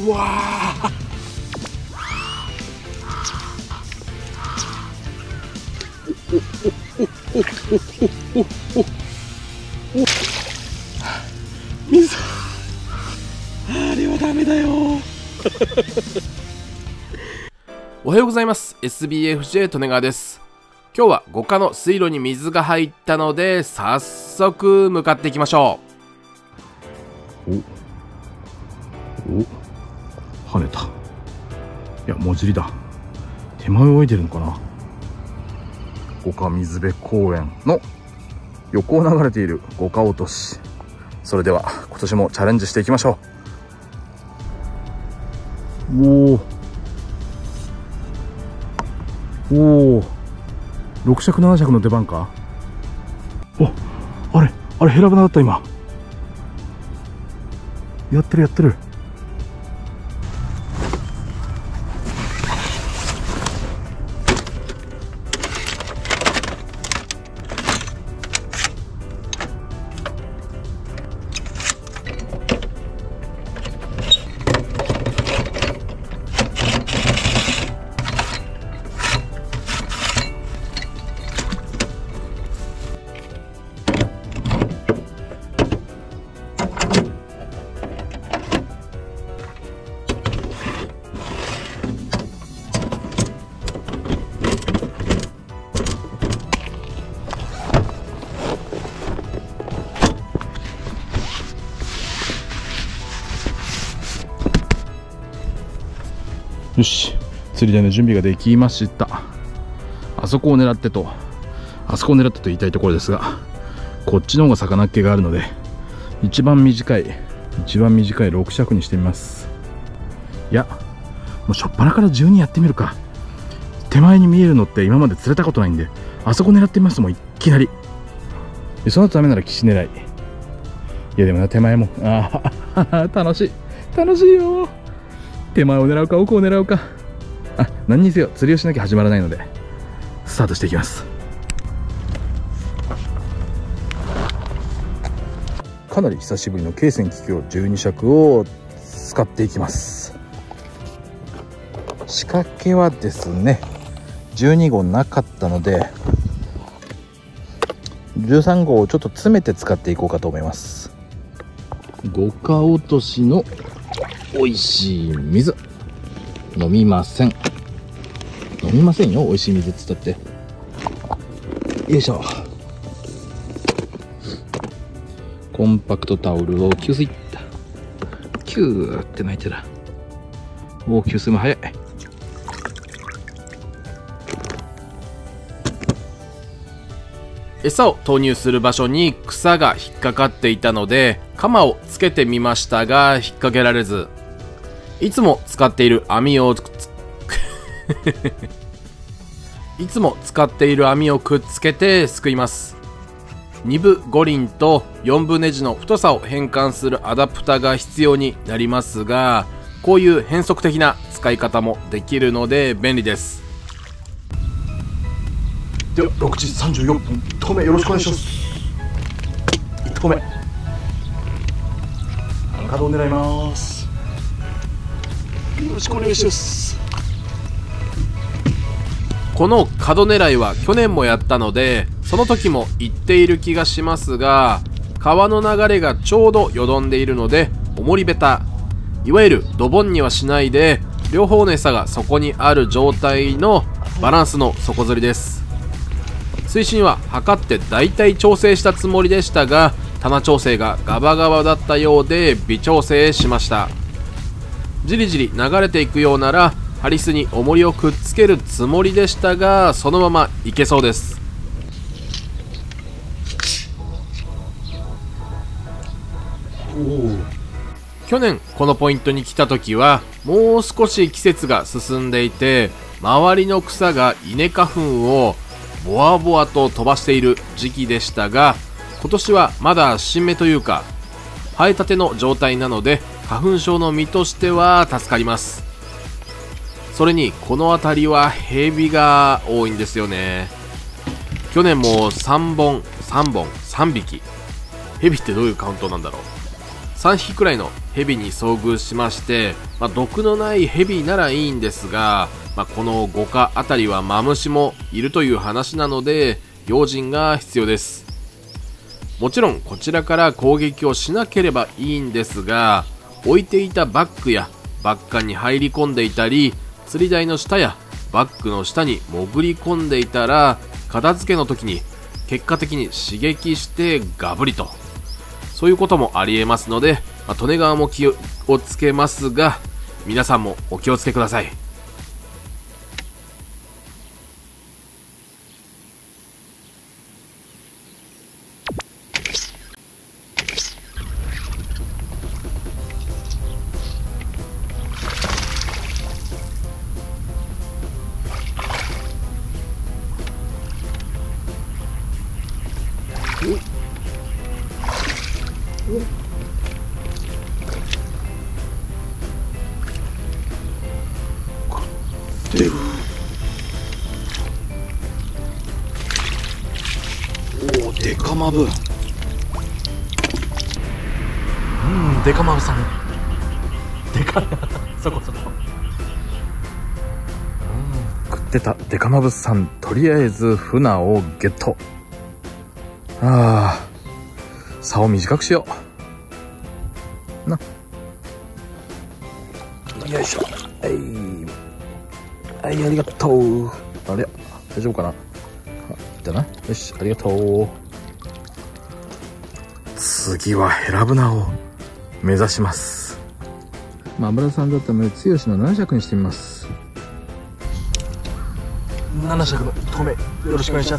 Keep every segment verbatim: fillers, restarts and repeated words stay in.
うわー、水、あれはダメだよ。おはようございます。 エスビーエフジェー 利根川です。今日は五箇の水路に水が入ったので早速向かっていきましょう。おお、跳ねた。いや、もじりだ。手前を泳いでるのかな。五箇水辺公園の横を流れている五箇落とし。それでは今年もチャレンジしていきましょう。おおおお、ろく尺なな尺の出番か。お、あれあれヘラブナだった。今やってるやってる。よし、釣り台の準備ができました。あそこを狙ってとあそこを狙ってと言いたいところですが、こっちの方が魚っ気があるので一番短い一番短いろく尺にしてみます。いや、もう初っ端からじゅうにやってみるか。手前に見えるのって今まで釣れたことないんで、あそこ狙ってみます。もういきなり。その後ダメなら岸狙い。いやでもな、手前もああ楽しい楽しいよ。手前を狙うか奥を狙うか、あ、何にせよ釣りをしなきゃ始まらないのでスタートしていきます。かなり久しぶりの京泉桔梗じゅうに尺を使っていきます。仕掛けはですね、じゅうに号なかったのでじゅうさん号をちょっと詰めて使っていこうかと思います。五箇落としのおいしい水飲みません飲みませんよ。おいしい水っつったって。よいしょ。コンパクトタオルを給水、キューって鳴いてる。おお、給水も早い。餌を投入する場所に草が引っかかっていたので鎌をつけてみましたが引っ掛けられず、いつも使っている網をいつも使っている網をくっつけてすくいます。にぶ五輪とよんぶネジの太さを変換するアダプタが必要になりますが、こういう変則的な使い方もできるので便利です。ではろくじさんじゅうよんぷん、いっ投目よろしくお願いします。いっ投目角を狙います。よろしくお願いします。この角狙いは去年もやったのでその時も言っている気がしますが、川の流れがちょうどよどんでいるので重りベタ、いわゆるドボンにはしないで両方の餌がそこにある状態のバランスの底釣りです。水深は測ってだいたい調整したつもりでしたが、棚調整がガバガバだったようで微調整しました。じりじり流れていくようならハリスに重りをくっつけるつもりでしたが、そのままいけそうです。去年このポイントに来た時はもう少し季節が進んでいて周りの草が稲花粉をボワボワと飛ばしている時期でしたが、今年はまだ新芽というか生えたての状態なので花粉症の身としては助かります。それにこの辺りはヘビが多いんですよね。去年もさんぼんさんぼんさんびき。ヘビってどういうカウントなんだろう。 さんひきくらいのヘビに遭遇しまして、まあ、毒のないヘビならいいんですが、まあ、このごかあたりはマムシもいるという話なので用心が必要です。もちろんこちらから攻撃をしなければいいんですが、置いていたバッグやバッカに入り込んでいたり、釣り台の下やバッグの下に潜り込んでいたら、片付けの時に結果的に刺激してガブリと、そういうこともありえますので、まあ、利根川も気をつけますが、皆さんもお気をつけください。 出る。おお、デカマブ。うん、デカマブさん。デカそこそこ。食ってたデカマブさん、とりあえず船をゲット。ああ、竿を短くしよう。な。よいしょ。はい。はい、ありがとう。あれ、大丈夫かな。あ、いったな。よし、ありがとう。次はヘラブナを目指します。まあ、油さんだったので、剛のなな尺にしてみます。なな尺の透明、よろしくお願いします。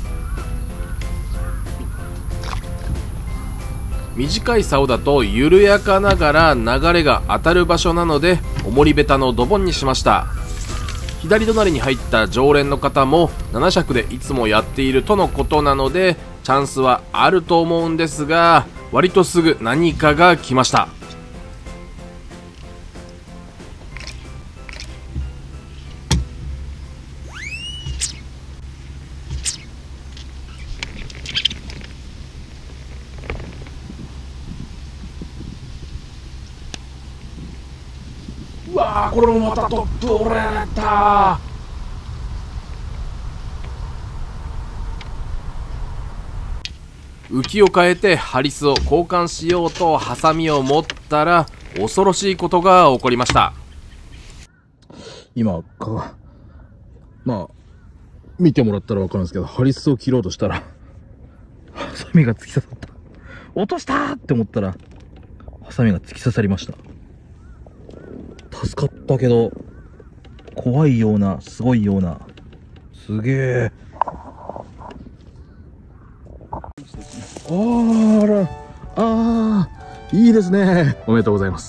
短い竿だと緩やかながら流れが当たる場所なので、重りベタのドボンにしました。左隣に入った常連の方もなな尺でいつもやっているとのことなので、チャンスはあると思うんですが、割とすぐ何かが来ました。うわー、これもまたトップ折れた。浮きを変えてハリスを交換しようとハサミを持ったら、恐ろしいことが起こりました。 今か、まあ見てもらったら分かるんですけど、ハリスを切ろうとしたらハサミが突き刺さった。落としたーって思ったらハサミが突き刺さりました。助かったけど、怖いような、すごいような。すげえ。あーら、あー、いいですね。おめでとうございます。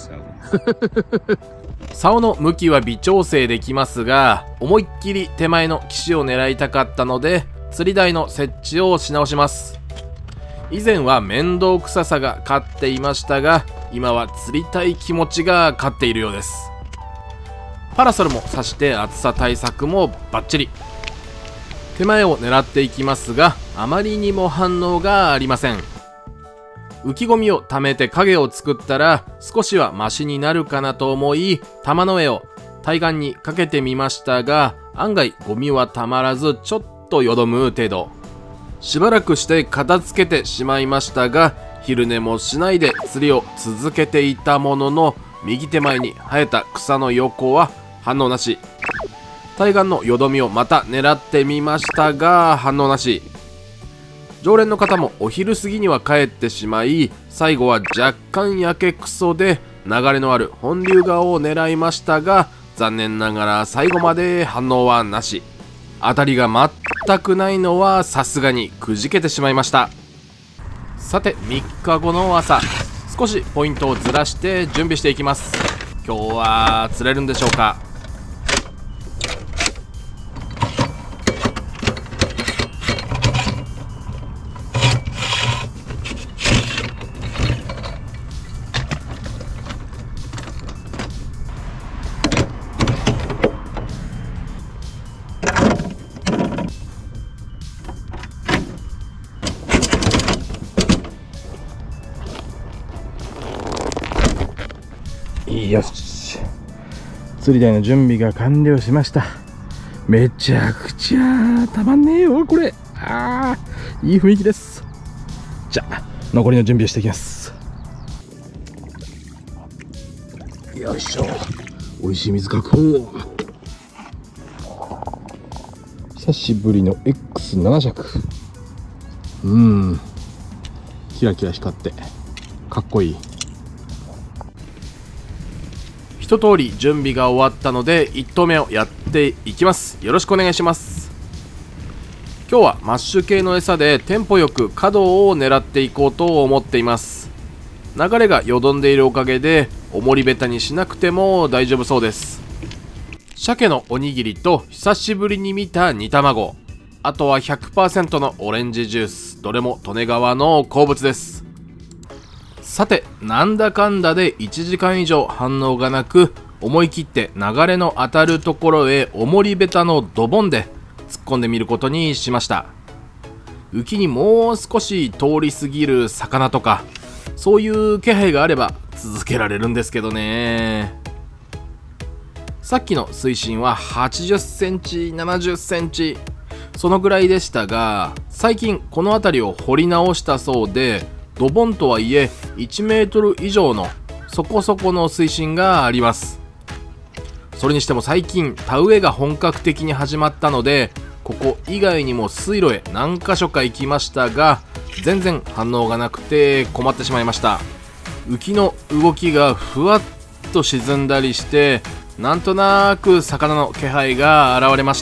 竿の向きは微調整できますが、思いっきり手前の岸を狙いたかったので、釣り台の設置をし直します。以前は面倒くささが勝っていましたが、今は釣りたい気持ちが勝っているようです。パラソルも差して暑さ対策もバッチリ。手前を狙っていきますが、あまりにも反応がありません。浮きゴミを溜めて影を作ったら少しはマシになるかなと思い、玉の上を対岸にかけてみましたが、案外ゴミはたまらずちょっとよどむ程度。しばらくして片付けてしまいましたが、昼寝もしないで釣りを続けていたものの、右手前に生えた草の横は反応なし。対岸のよどみをまた狙ってみましたが反応なし。常連の方もお昼過ぎには帰ってしまい、最後は若干やけくそで流れのある本流側を狙いましたが、残念ながら最後まで反応はなし。当たりが全くないのはさすがにくじけてしまいました。さてみっかごの朝、少しポイントをずらして準備していきます。今日は釣れるんでしょうか。 よし、釣り台の準備が完了しました。めちゃくちゃたまんねえよこれ。あー、いい雰囲気です。じゃあ残りの準備をしていきます。よいしょ、美味しい水確保。久しぶりの エックスなな 尺。うん、キラキラ光ってかっこいい。 一通り準備が終わったのでいち投目をやっていきます。よろしくお願いします。今日はマッシュ系の餌でテンポよく角を狙っていこうと思っています。流れがよどんでいるおかげで重りベタにしなくても大丈夫そうです。鮭のおにぎりと久しぶりに見た煮卵、あとは ひゃくパーセント のオレンジジュース、どれも利根川の好物です。さて、なんだかんだでいちじかん以上反応がなく、思い切って流れの当たるところへ重りベタのドボンで突っ込んでみることにしました。浮きにもう少し通り過ぎる魚とか、そういう気配があれば続けられるんですけどね。さっきの水深ははちじゅっセンチ、ななじゅっセンチ、そのぐらいでしたが、最近この辺りを掘り直したそうで、ドボンとはいえいちメートル以上のそこそこの水深があります。それにしても最近田植えが本格的に始まったので、ここ以外にも水路へ何箇所か行きましたが、全然反応がなくて困ってしまいました。浮きの動きがふわっと沈んだりして、なんとなく魚の気配が現れました。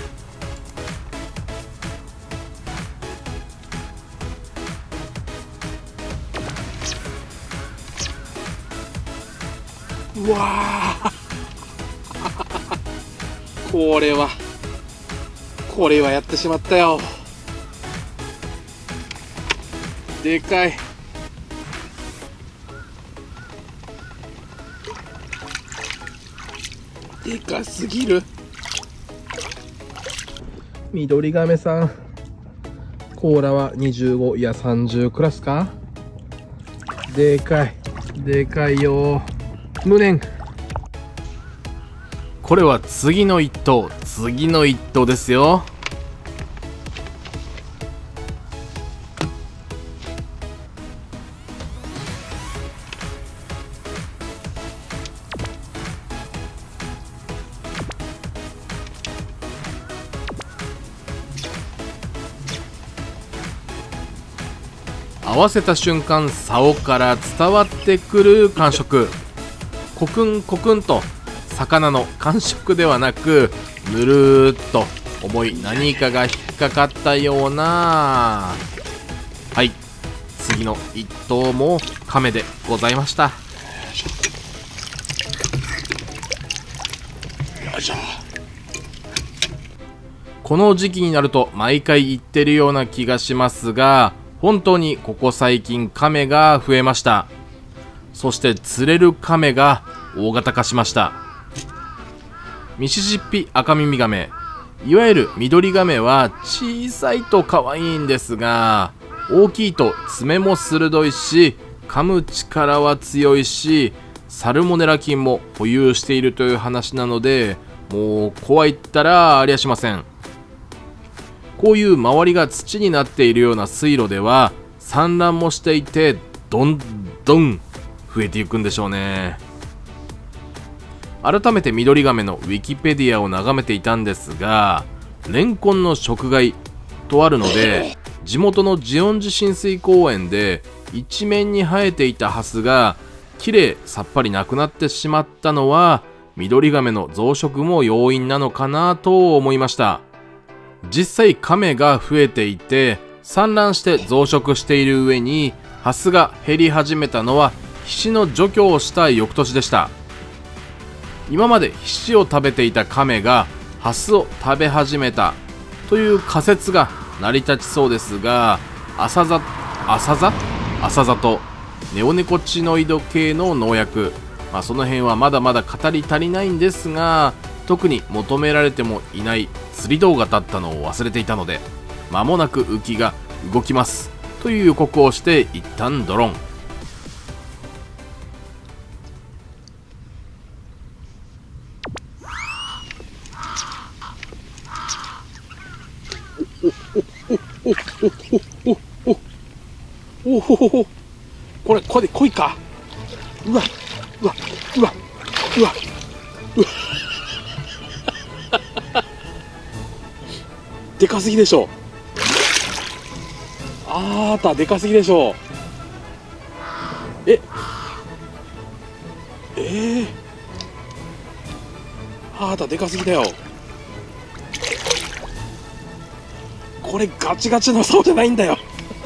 うわーこれはこれはやってしまったよ。でかい。でかすぎる。緑亀さん、甲羅はにじゅうご、いやさんじゅうクラスか。でかいでかいよ。無念。これは次の一投、次の一投ですよ。合わせた瞬間、竿から伝わってくる感触。コクンコクンと魚の感触ではなく、ぬるーっと重い何かが引っかかったような。はい、次の一投も亀でございました。よいしょ。この時期になると毎回言ってるような気がしますが、本当にここ最近亀が増えました。そして釣れる亀が大型化しました。ミシシッピアカミミガメ、いわゆる緑ガメは小さいと可愛いんですが、大きいと爪も鋭いし、噛む力は強いし、サルモネラ菌も保有しているという話なので、もう怖いったらありゃしません。こういう周りが土になっているような水路では産卵もしていて、どんどん増えていくんでしょうね。改めて緑ガメのウィキペディアを眺めていたんですが、レンコンの食害とあるので、地元の慈恩寺親水公園で一面に生えていたハスがきれいさっぱりなくなってしまったのは、緑ガメの増殖も要因なのかなと思いました。実際カメが増えていて産卵して増殖している上に、ハスが減り始めたのはヒシの除去をした翌年でした。今までヒシを食べていたカメがハスを食べ始めたという仮説が成り立ちそうですが、アサザアサザアサザとネオネコチノイド系の農薬、まあ、その辺はまだまだ語り足りないんですが、特に求められてもいない釣り動画だったのを忘れていたので、間もなく浮きが動きますという予告をして一旦ドロン。 おおおおおお、これこれ濃いか。うわうわうわうわうわでかすぎでしょ。あーたでかすぎでしょ。ええー、あーたでかすぎだよ。これガチガチの竿じゃないんだよ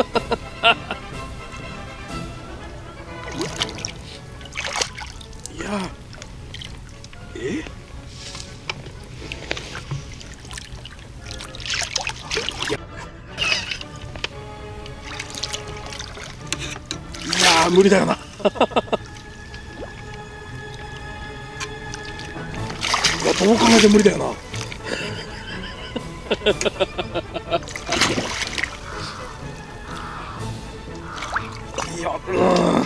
いやえいやいや無理だよないやどう考えても無理だよな。いや、うん、よ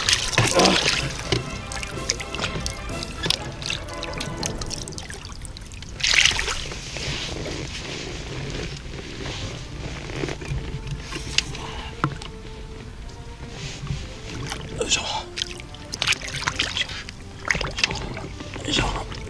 いしょよいしょ。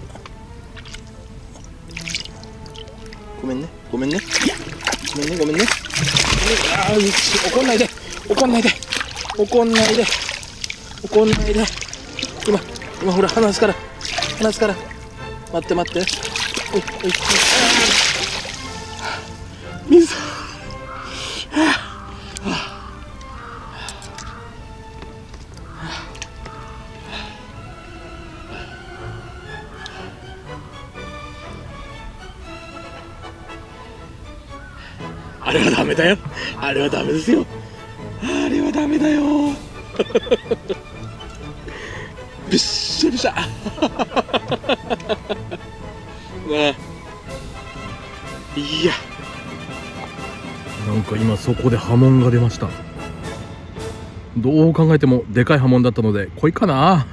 ごめんねごめんねごめんねごめんね。ああ怒んないで怒んないで怒んないで怒んないで。今今ほら離すから離すから。待って待って。おいおい水あれはダメだよ。あれはダメですよ。あれはダメだよびっしゃびしゃなあ、いやなんか今そこで波紋が出ました。どう考えてもでかい波紋だったので濃いかな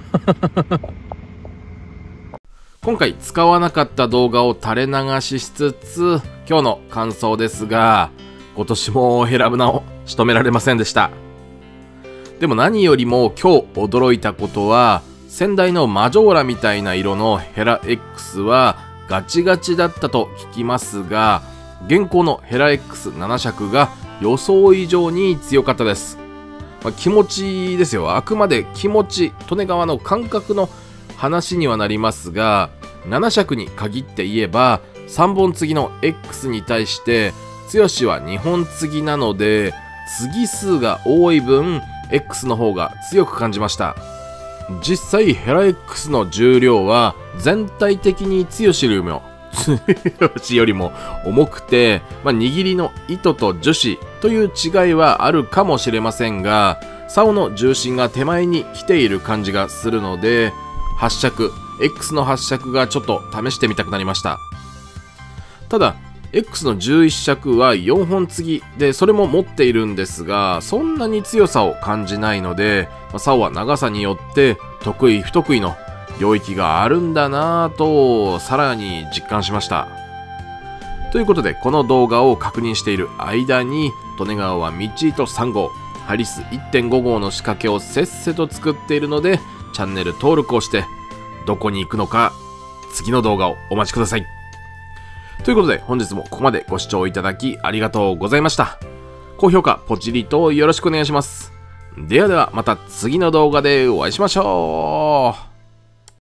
今回使わなかった動画を垂れ流ししつつ、今日の感想ですが、今年もヘラブナを仕留められませんでした。でも何よりも今日驚いたことは、先代のマジョーラみたいな色のヘラ X はガチガチだったと聞きますが、現行のヘラ エックスなな 色が予想以上に強かったです。まあ、気持ちですよ。あくまで気持ち、利根川の感覚の話にはなりますが、なな色に限って言えばさんぼん継ぎの X に対して剛はにほん継ぎなので、継ぎ数が多い分 X の方が強く感じました。実際ヘラ X の重量は全体的に剛よりも剛よりも重くて、まあ、握りの糸と樹脂という違いはあるかもしれませんが、竿の重心が手前に来ている感じがするので、発尺 X の発尺がちょっと試してみたくなりました。ただ X のじゅういち尺はよんほん継ぎで、それも持っているんですが、そんなに強さを感じないので、竿は長さによって得意不得意の領域があるんだなぁとさらに実感しました。ということで、この動画を確認している間に、利根川は道糸さん号、ハリス いってんご 号の仕掛けをせっせと作っているので、チャンネル登録をして、どこに行くのか次の動画をお待ちください。ということで、本日もここまでご視聴いただきありがとうございました。高評価ポチリとよろしくお願いします。ではではまた次の動画でお会いしましょう。